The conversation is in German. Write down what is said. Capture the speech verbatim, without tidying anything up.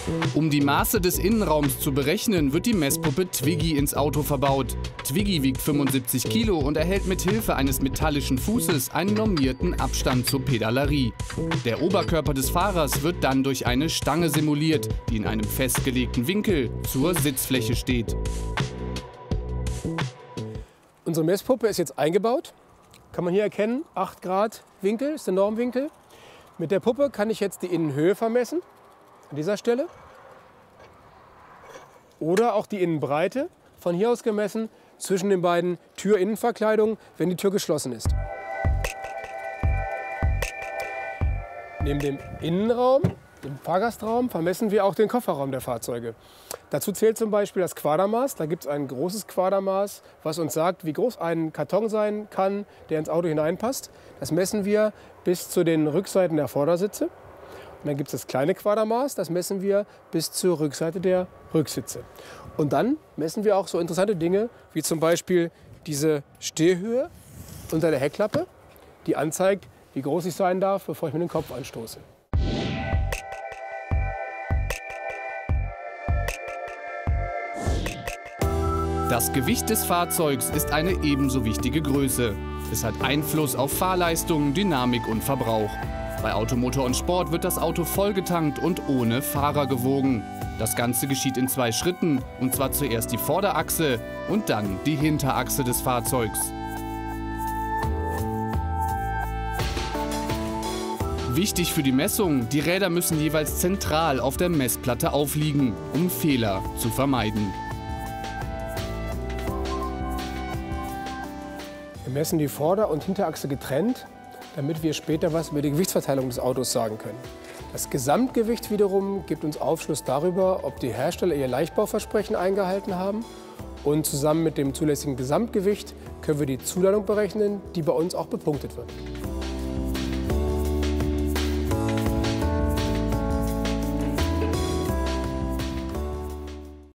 Um die Maße des Innenraums zu berechnen, wird die Messpuppe Twiggy ins Auto verbaut. Twiggy wiegt fünfundsiebzig Kilo und erhält mit Hilfe eines metallischen Fußes einen normierten Abstand zur Pedalerie. Der Oberkörper des Fahrers wird dann durch eine Stange simuliert, die in einem festgelegten Winkel zur Sitzfläche steht. Unsere Messpuppe ist jetzt eingebaut. Kann man hier erkennen, acht Grad Winkel ist der Normwinkel. Mit der Puppe kann ich jetzt die Innenhöhe vermessen, an dieser Stelle. Oder auch die Innenbreite, von hier aus gemessen, zwischen den beiden Tür-Innenverkleidungen, wenn die Tür geschlossen ist. Neben dem Innenraum, dem Fahrgastraum, vermessen wir auch den Kofferraum der Fahrzeuge. Dazu zählt zum Beispiel das Quadermaß. Da gibt es ein großes Quadermaß, was uns sagt, wie groß ein Karton sein kann, der ins Auto hineinpasst. Das messen wir bis zu den Rückseiten der Vordersitze. Und dann gibt es das kleine Quadermaß, das messen wir bis zur Rückseite der Rücksitze. Und dann messen wir auch so interessante Dinge, wie zum Beispiel diese Stehhöhe unter der Heckklappe, die anzeigt, wie groß ich sein darf, bevor ich mit dem Kopf anstoße. Das Gewicht des Fahrzeugs ist eine ebenso wichtige Größe. Es hat Einfluss auf Fahrleistung, Dynamik und Verbrauch. Bei Automotor und Sport wird das Auto vollgetankt und ohne Fahrer gewogen. Das Ganze geschieht in zwei Schritten, und zwar zuerst die Vorderachse und dann die Hinterachse des Fahrzeugs. Wichtig für die Messung, die Räder müssen jeweils zentral auf der Messplatte aufliegen, um Fehler zu vermeiden. Wir messen die Vorder- und Hinterachse getrennt, damit wir später was über die Gewichtsverteilung des Autos sagen können. Das Gesamtgewicht wiederum gibt uns Aufschluss darüber, ob die Hersteller ihr Leichtbauversprechen eingehalten haben. Und zusammen mit dem zulässigen Gesamtgewicht können wir die Zuladung berechnen, die bei uns auch bepunktet wird.